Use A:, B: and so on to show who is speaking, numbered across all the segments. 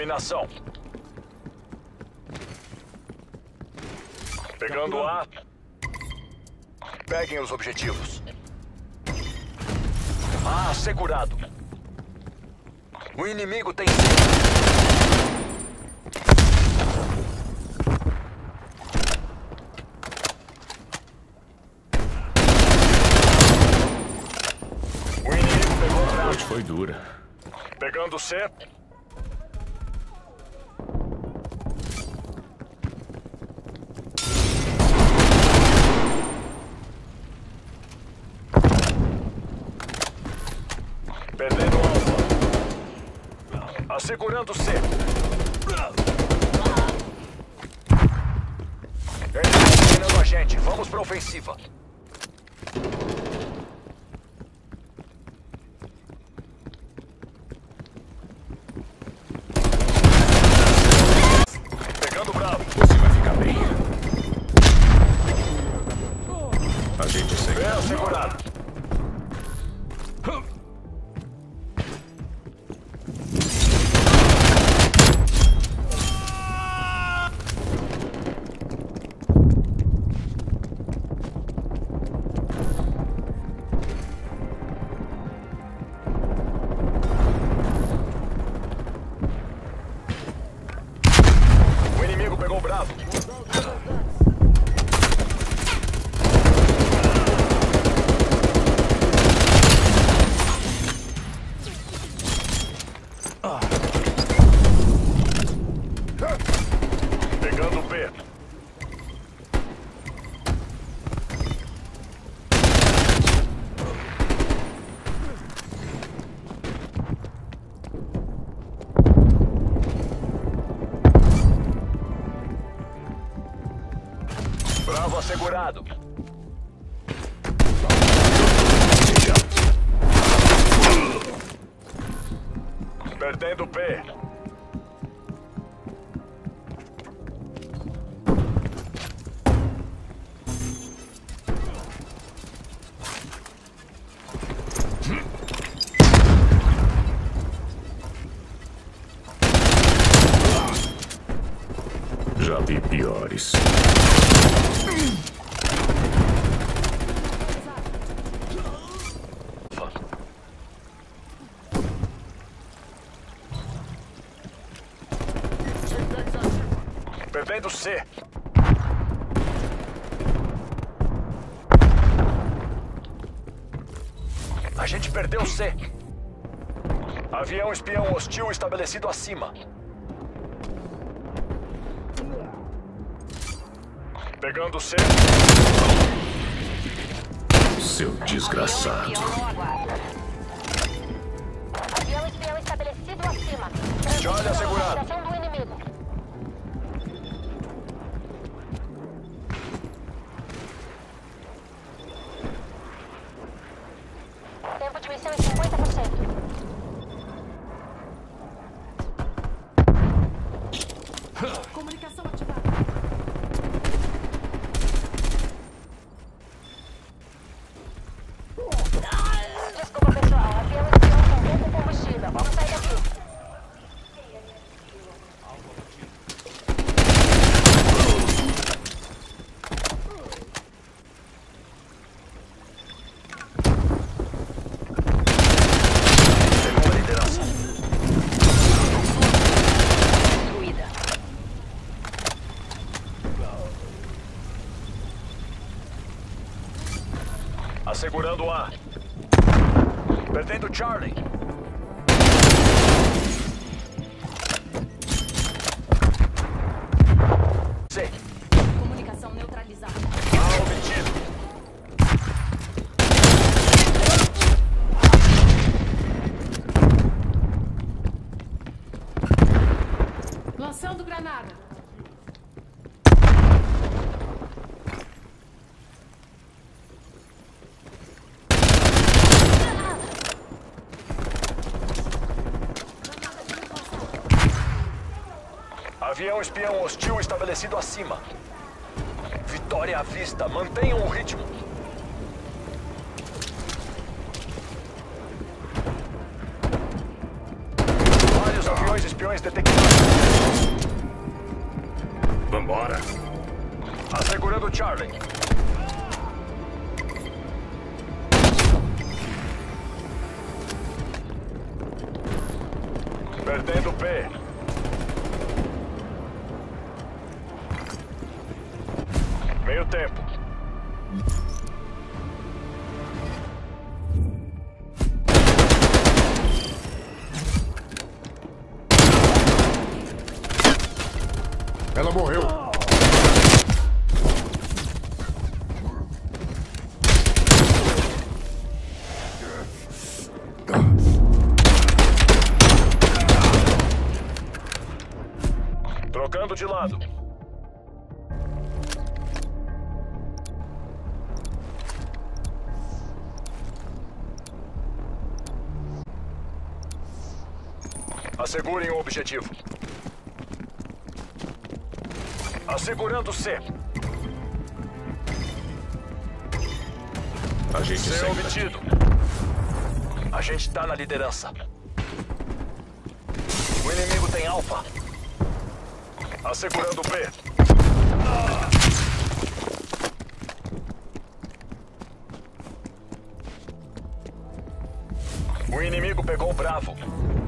A: Dominação. Pegando A. Peguem os objetivos. A assegurado. O inimigo tem C. O inimigo pegou o
B: A
A: Bravo.
B: noite foi dura.
A: Pegando C. Perdendo alfa. Assegurando C. Eles estão dominando a gente. Vamos pra ofensiva. Pegando Bravo.
B: Você vai ficar bem. A gente segue.
A: É assegurado. O inimigo pegou o Bravo. Pegando o B. Bravo assegurado. Perdendo B.
B: Já vi piores.
A: Perdendo C. A gente perdeu C. Avião espião hostil estabelecido acima. Pegando C.
B: Seu desgraçado.
C: Avião espião estabelecido acima.
A: Charlie assegurado.
C: Direção do inimigo. Tempo de missão em 50%. Comunicação ativada. Desculpa, pessoal. Avião espião com pouco combustível. Vamos sair daqui.
A: Pegou a liderança.
C: Destruída.
A: Assegurando A. Perdendo Charlie. C.
C: Comunicação neutralizada.
A: A obtido.
C: Lançando granada.
A: Avião espião hostil estabelecido acima. Vitória à vista. Mantenham o ritmo. Vários aviões espiões Espiões detectados.
B: Vambora.
A: Assegurando Charlie. Perdendo B. Meio tempo.
D: Ela morreu.
A: Trocando de lado. Assegurem o objetivo. Assegurando C.
B: Agente
A: C
B: sem
A: obtido. A gente tá na liderança. O inimigo tem alfa. Assegurando B. O inimigo pegou o Bravo.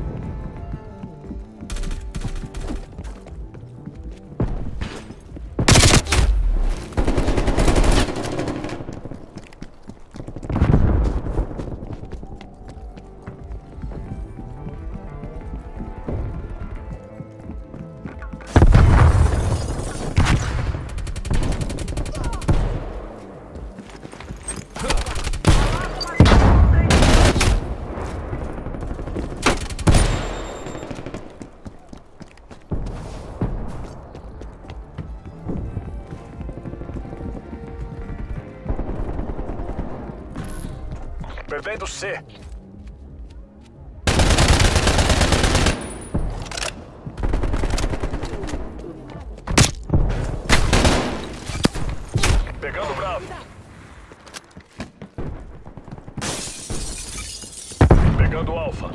A: Perdendo C. Pegando Bravo. Pegando Alfa.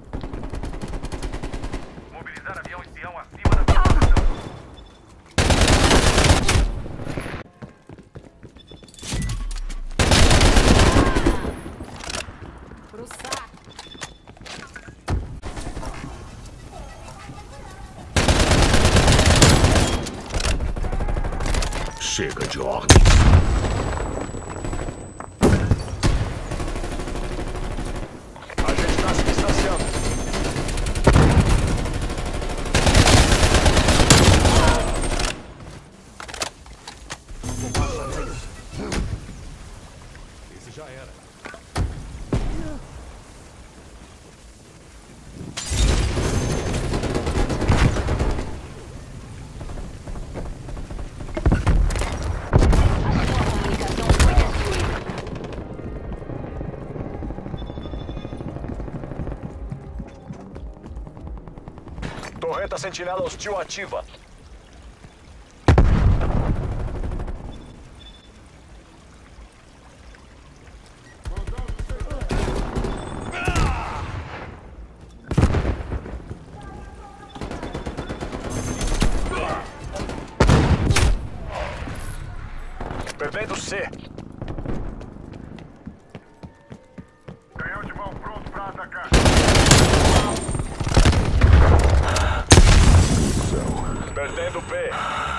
E: Mobilizar avião espião acima da posição.
F: Pro saco.
B: Chega de ordem.
A: A gente tá se distanciando.
D: Esse já era.
C: Comunicação foi destruída.
A: Torreta sentinela hostil ativa. Perdendo C.
E: Canhão de mão pronto para atacar.
A: Perdendo B.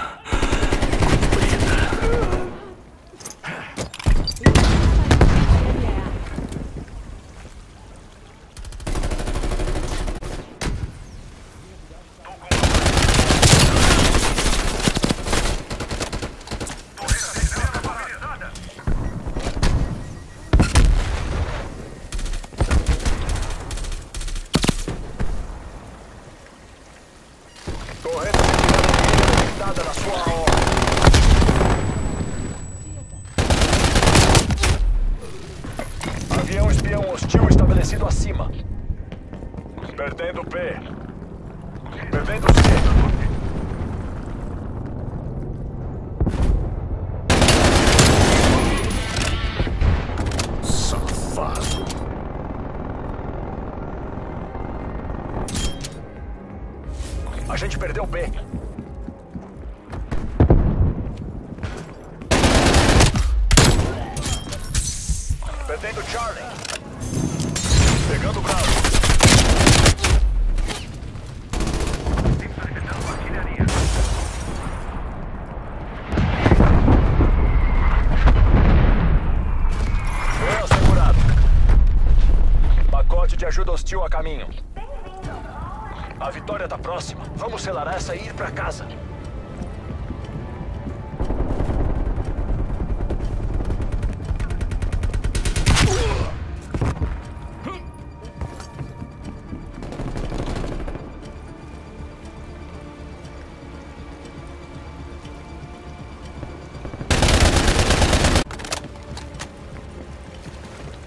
A: Torreta sentinela detectada na sua ordem. Avião espião hostil estabelecido acima. Perdendo B. Perdendo C.
B: Safado.
A: gente perdeu o B. Perdendo Charlie. Pegando o Bravo.
E: Solicitando artilharia.
A: B assegurado. Pacote de ajuda hostil a caminho. A vitória tá próxima. Vamos selar essa e ir pra casa.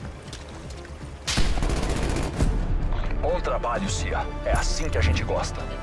A: Bom trabalho, Cia. É assim que a gente gosta.